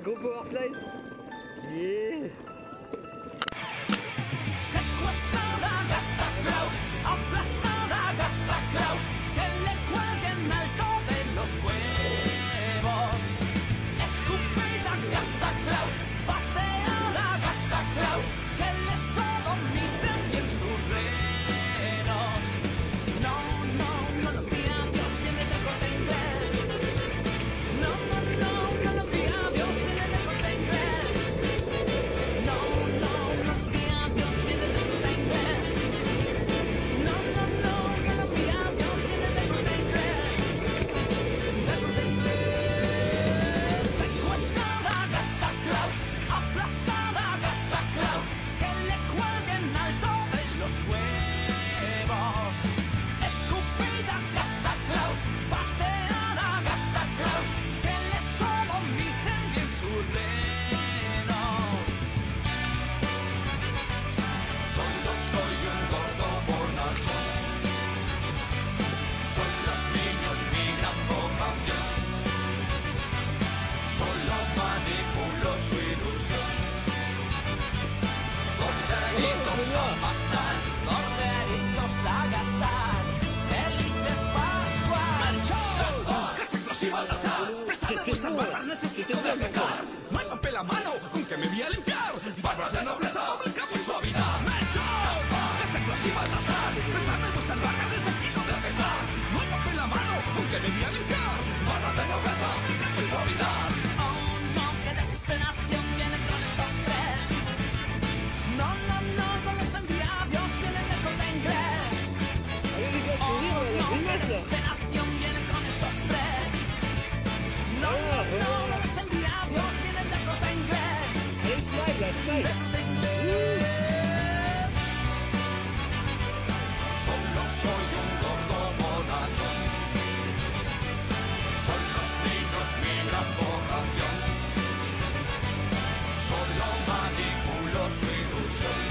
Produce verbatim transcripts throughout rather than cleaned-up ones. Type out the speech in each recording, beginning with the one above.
Gros powerplay. Yeah. Secuestrada gasta Claus, aplastada gasta Claus, que le cuelguen alto de los huevos. Escupida gasta Claus, pateada gasta Claus, que le sodomiten bien sus renos. No, no, no lo pida Dios, viene del corte inglés. No, no, no, no lo pida Dios, viene del corte inglés. No, no, no lo pida Dios, viene del corte inglés. No, no, no, no lo pida Dios, viene del corte inglés. Del corte inglés. Secuestrada gasta Claus, aplastada gasta Claus, que le cuelguen alto de los huevos. Escupida gasta Claus, pateada gasta Claus, que le sodomiten bien sus renos. Solo soy un gordo bonachón. Son los niños mi gran vocación. Solo manipulo su ilusión. Corderitos a pastar, corderitos a gastar. Felices Pascuas. ¡Gasta Claus y Baltasar! ¡Préstame vuestras barbas, necesito defecar! ¡No hay papel a mano, aunque me voy a limpiar! ¡Barbas de nobleza, doble capa y suavidad! ¡Melchor! ¡Gasta Claus y Baltasar! ¡Préstame vuestras barbas, necesito defecar! ¡No hay papel a mano, aunque me voy a limpiar! ¡Barbas de nobleza, doble capa y suavidad! ¡Oh, no! ¡Qué desesperación viene con estos tres! No, no, no, no los envía Dios, vienen del corte inglés. Allez les gars, Oh, faut rire, on a no, la qué primette là. desesperación viene con estos tres. No, no, no, no los envía Dios, vienen del corte inglés. Allez, smile là, smile. Del corte inglés. Solo soy un gordo bonachón. Son los niños mi gran vocación. Solo manipulo su ilusión.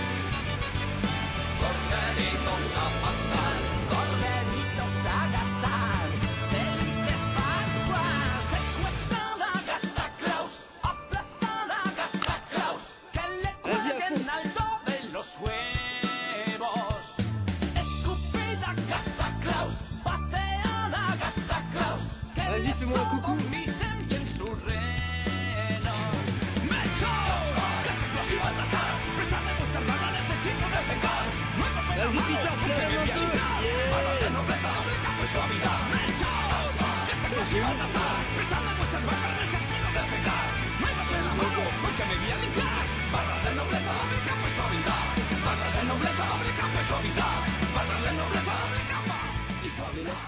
Corderitos a pastar, corderitos a gastar. Felices Pascuas. Secuestrada gasta Claus, aplastada gasta Claus, que le cuelguen alto de los huevos. Escupida gasta Claus, pateada gasta Claus, que Vas-y, le fais-moi un coucou. sodomiten bien sus renos. ¡Melchor! ¡Gasta Claus y Baltasar! ¡Préstame vuestras barbas, necesito defecar! ¡No hay papel a Vas-y, mano, Peter, aunque fais-le me voy a un peu. limpiar! Yeah. ¡Barbas de nobleza, doble capa y suavidad! ¡Melchor! ¡Gasta Claus y Baltasar! ¡Préstame vuestras barbas, necesito defecar! ¡No hay papel a mano, aunque me voy a limpiar! ¡Barbas de nobleza, doble capa y suavidad! ¡Barbas de nobleza, doble capa y suavidad! ¡Barbas de nobleza, doble capa y suavidad!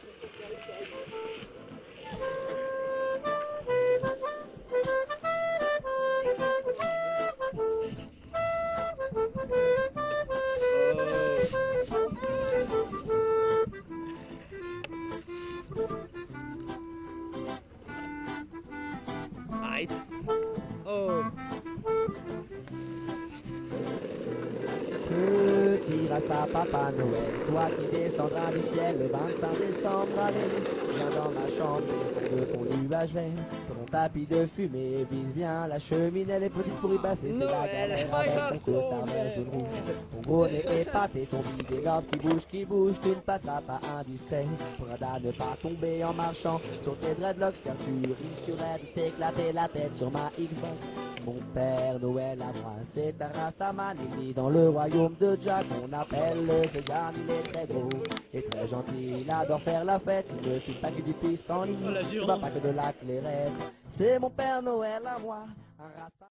Aïe. Oh. Petit Rasta Papa Noël, toi qui descendras du ciel le vingt-cinq décembre, allez, viens dans ma chambre, descends de ton nuage vert, sur mon tapis de fumée, vise bien la cheminée, les petites pourries bassées, c'est la Noël, galère avec ton costard vert jaune rouge, ton gros nez épaté, ton bide énorme qui bouge, qui bouge, tu ne passeras pas indiscret, pour à ne pas tomber en marchant sur tes dreadlocks, car tu risquerais de t'éclater la tête sur ma Xbox. Mon père Noël à moi, c'est un Rastaman, il vit dans le royaume de Jack, on appelle le Segan, il est très gros et très gentil, il adore faire la fête, il ne file pas que du pissenlit, il ne va pas que de la clairette, c'est mon père Noël à moi, un Rasta.